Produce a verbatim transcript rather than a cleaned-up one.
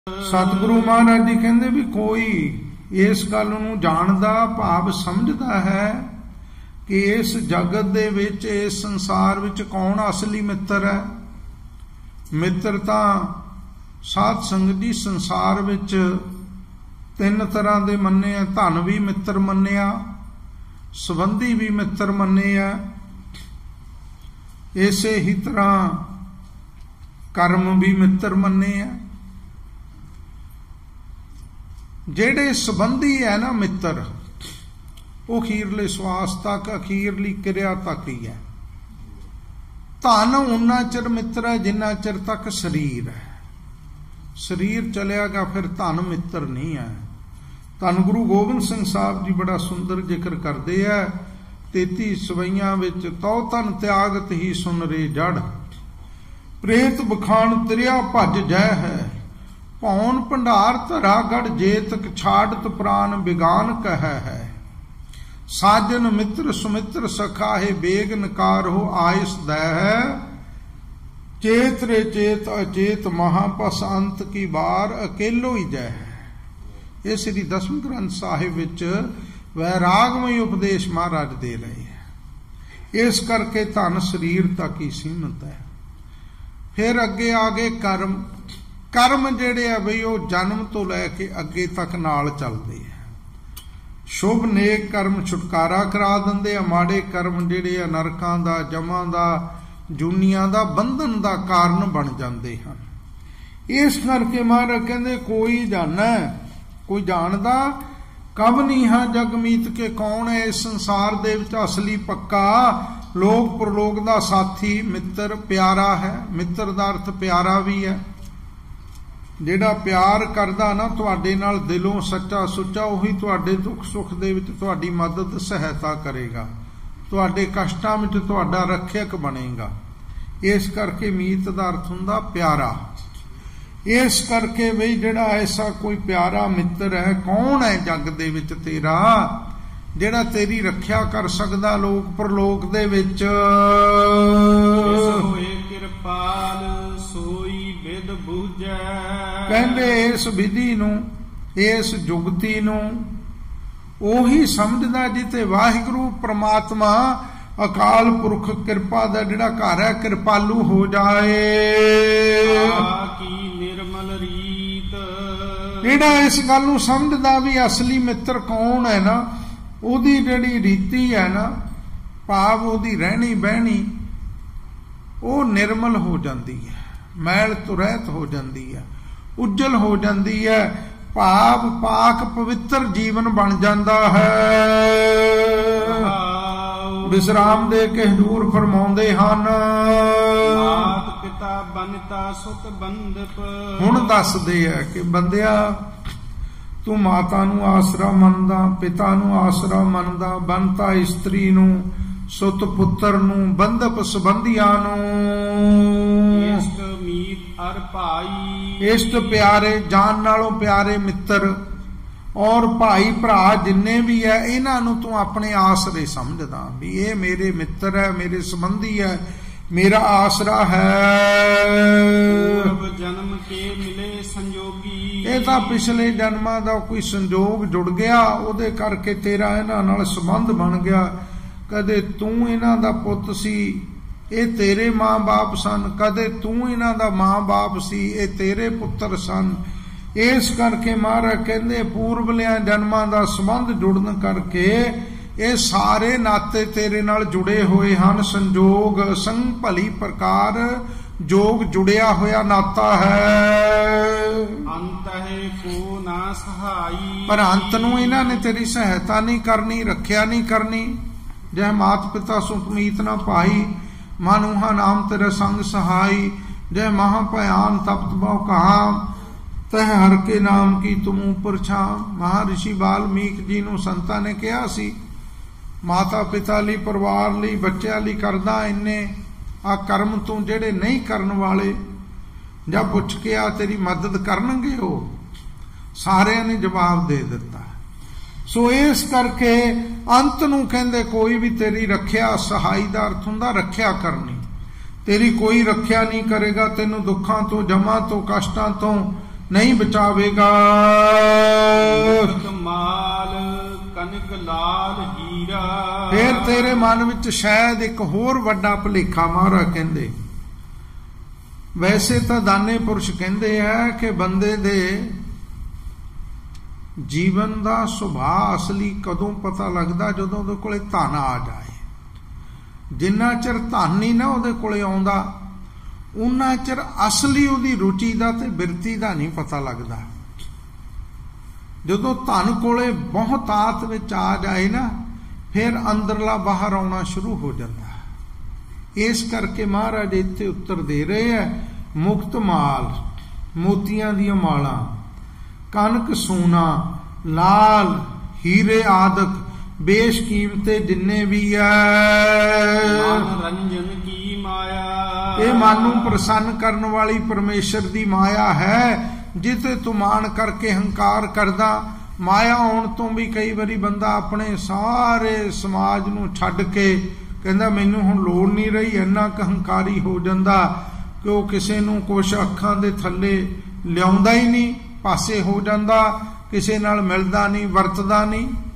सतगुरु महाराज जी कहते भी कोई इस गल नूं जानदा भाव समझदा है कि इस जगत दे विच इस संसार विच कौन असली मित्र है। मित्र तां साध संगत जी संसार विच तीन तरह दे मन्ने आ। धन भी मित्र मन्निया, संबंधी भी मित्र मन्ने आ, इसे ही तरह कर्म भी मित्र मन्ने आ। जेड़े संबंधी है ना मित्र, वो अखीरले श्वास तक अखीरली क्रिया तक ही है। धन उन्ना चिर मित्र है जिन्ना चिर तक शरीर है। शरीर चलियागा फिर धन मित्र नहीं है। धन गुरु गोबिंद सिंह साहब जी बड़ा सुंदर जिक्र करते हैं तेती सवैया विच, तौ धन त्यागत ही सुन रे जड़, प्रेत बखान त्रिया भज जय है, पौन भंडार धरा गढ़ जेतक छाड़त प्राण बिगान कह है, साजन मित्र सुमित्र सखा है बेग नकार हो आयस दह है, चेत रे चेत अचेत महापस अंत की बार अकेलो ही जय है। ये श्री दसवें ग्रंथ साहिब विच वैरागमय उपदेश महाराज दे रहे हैं। इस करके धन शरीर तक ही सीमित है। फिर अगे आगे कर्म, कर्म जेड़े आ बई वो जन्म तो लैके अगे तक नाल चलते हैं। शुभ नेक कर्म छुटकारा करा दिंदे आ, माड़े कर्म जेड़े आ नरकां दा जमां दा जूनियां दा बंधन दा कारण बन जाते हैं। इस करके महाराज कहते कोई जाना कोई जानदा कब नहीं हा जगमीत के कौन है इस संसार दे विच असली पक्का लोक परलोक दा साथी मित्र प्यारा है। मित्र दा अर्थ प्यारा भी है। जेड़ा प्यार करदा ना तुहाडे नाल दिलों सच्चा सुच्चा, उही तुहाडे दुख सुख दे विच तुहाडी मदद सहायता करेगा, तुहाडे कष्टां विच तुहाडा रक्षक बनेगा। इस करके मीत दा अर्थ हुंदा प्यारा। इस करके बई जेड़ा ऐसा कोई प्यारा मित्र है, कौन है जग दे विच तेरा जेड़ा तेरी रखिया कर सकदा लोक परलोक दे विच। कृपाल सोई विद बूझै, कहंदे इस विधि नूं इस जुगती नूं ओही समझदा जिते वाहिगुरू परमात्मा अकाल पुरख कृपा दा जिहड़ा घर है कृपालू हो जाए। निर्मल रीत, जिहड़ा इस गल नूं समझदा भी असली मित्र कौन है ना, ओदी जिहड़ी रीति है ना, भाव ओदी रहनी बहनी वो निर्मल हो जाती है, मैल तो रहत हो जाती है, उज्जल हो जाती है, भाव पाक पवित्र जीवन बन जाता है। विश्राम दे के हजूर फरमाउंदे हन, मात पिता बनता सुत बंधप, हुण दसदे है कि बंदिया तू माता नू आसरा मनदा, पिता नू आसरा मनदा, बनता इस्त्री नू, सुत पुत्र नू, बंधप संबंधियां नू, इष्ट मीत अर भाई, इष्ट प्यारे जान नालों प्यारे मित्र और भाई भरा जिन्ने भी है इन्हां नूं तू अपने आसरे समझदा भी ये मेरे मित्र है, मेरे संबंधी है, मेरा आसरा है। जन्म के मिले संजोगी, ये तां पिछले जन्मां दा कोई संजोग जुड़ गया, उहदे करके तेरा इन्हां नाल संबंध बन गया। कदे तू इन्हां दा पुੱਤ सी, ये तेरे मां बाप सन, कदे तू इन्हां दा मां बाप सी, ये तेरे पुत्र सन। इस करके महाराज कहते पूर्वलिया जन्मां दा संबंध जुड़न करके ये सारे नाते तेरे नाल जुड़े हुए हैं। संजोग संग भली प्रकार जोग जुड़िया होया नाता है। अंत है को ना सहाई, पर अंत नूं इन्हां ने तेरी सहायता नहीं करनी, रखिया नहीं करनी। जय मात पिता सुपमीत ना पाई, मानुहा नाम तेरा संग सहाई, जय महाभयान तप्त बहु कहा, तह हर के नाम की तुम ऊपर छां। महर्षि वाल्मीकि जी नूं संतां ने कहा सी माता पिता लई परिवार लई बच्चों लई करदा इन्ने आ कर्म तू जेड़े नहीं करन वाले जां पुछ के आ तेरी मदद करनगे। हो सारिਆਂ ने जवाब दे दिता। सो इस करके अंत नूं कहंदे कोई भी तेरी रखिया, सहाई दा अर्थ हुंदा रखिया करनी, तेरी कोई रखिया नहीं करेगा, तेनू दुखां तो जमा तो कष्टां तो नहीं बचावेगा। माल कनक लाल हीरा। फिर तेरे मन विच शायद एक होर वड्डा भुलेखा महाराज कहंदे, वैसे तो दाने पुरुष कहंदे है कि बंदे दे जीवन का सुभाव असली कदों पता लगता जदों उहदे कोले धन आ जाए। जिन्ना चिर धन नहीं ना उहदे कोले आउंदा उन्ना चिर असली उहदी रुचि का ते बिरती का नहीं पता लगता। जदों धन कोले बहुतात विच आ जाए ना फिर अंदरला बाहर आउणा शुरू हो जाता। इस करके महाराज इत्थे उत्तर दे रहे हैं, मुक्त माल मोतियां दी माला, कनक सोना लाल हीरे आदक बेशकीमते जिन्ने भी है। रंजन की माया। ये मन नूं प्रसन्न करने वाली परमेश्वर दी माया है, जिते तू मान करके हंकार करदा। माया आउण तो भी कई बारी बंदा अपने सारे समाज नूं छड्ड के कहंदा मैनूं हुण लोड़ नहीं रही, इन्ना क हंकारी हो जांदा कि वो किसी नूं कुछ अखां दे थल्ले लियाउंदा ही नहीं, पासे हो जाता, किसी नाल मिलदा नहीं, वरतदा नहीं।